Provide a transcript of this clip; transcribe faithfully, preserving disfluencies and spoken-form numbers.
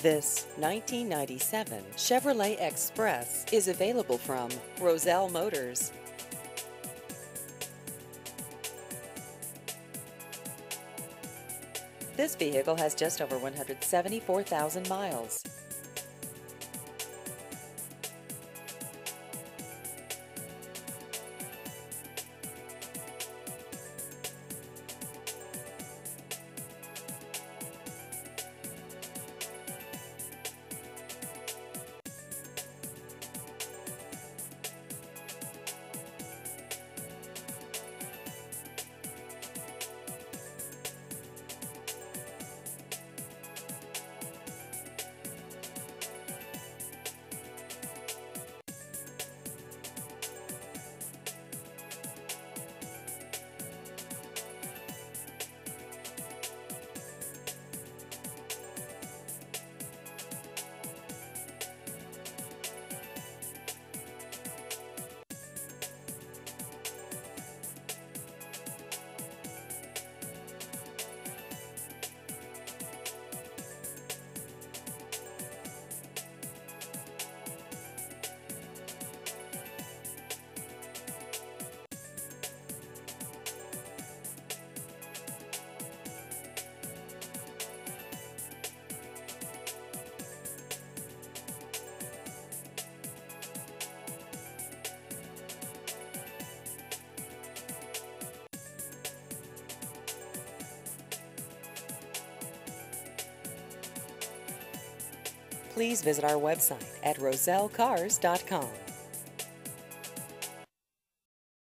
This nineteen ninety-seven Chevrolet Express is available from Roselle Motors. This vehicle has just over one hundred seventy-four thousand miles. Please visit our website at roselle cars dot com.